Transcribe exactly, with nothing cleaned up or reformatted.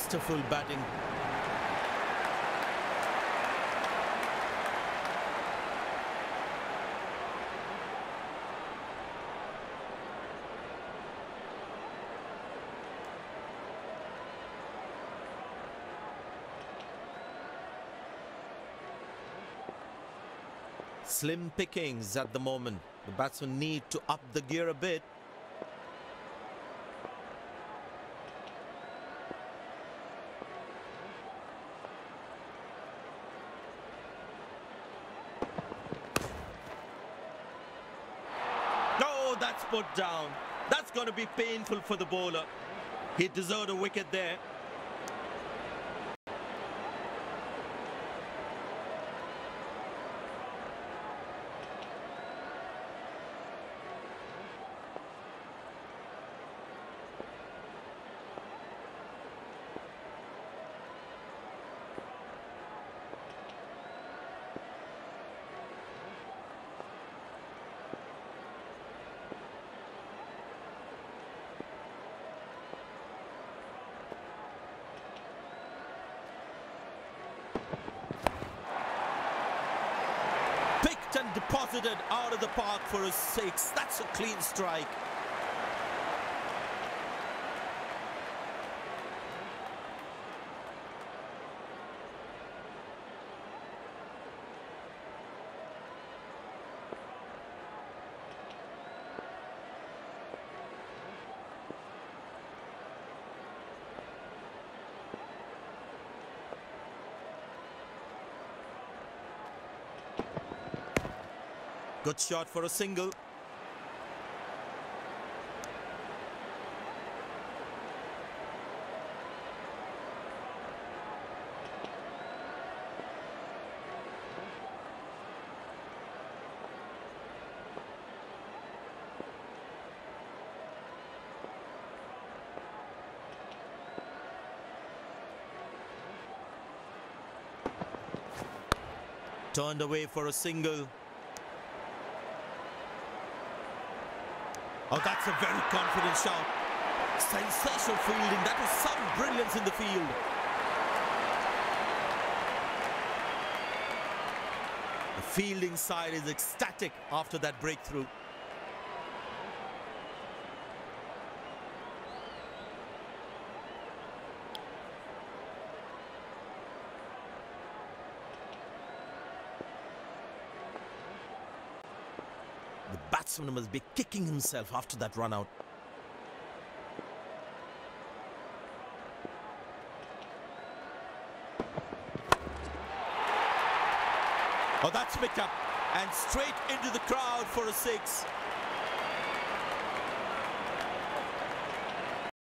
masterful batting. Slim pickings at the moment. The batsmen need to up the gear a bit. Oh, that's put down. That's going to be painful for the bowler. He deserved a wicket there. And deposited out of the park for a six. That's a clean strike. Good shot for a single. Turned away for a single. Oh, that's a very confident shot. Sensational fielding. That was some brilliance in the field. The fielding side is ecstatic after that breakthrough. The batsman must be kicking himself after that run out. Oh, that's picked up and straight into the crowd for a six.